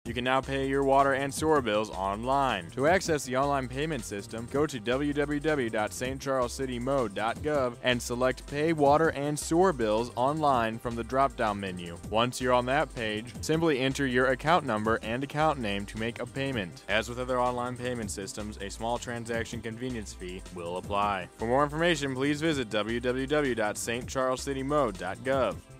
You can now pay your water and sewer bills online. To access the online payment system, go to www.stcharlescitymode.gov and select Pay Water and Sewer Bills online from the drop-down menu. Once you're on that page, simply enter your account number and account name to make a payment. As with other online payment systems, a small transaction convenience fee will apply. For more information, please visit www.stcharlescitymode.gov.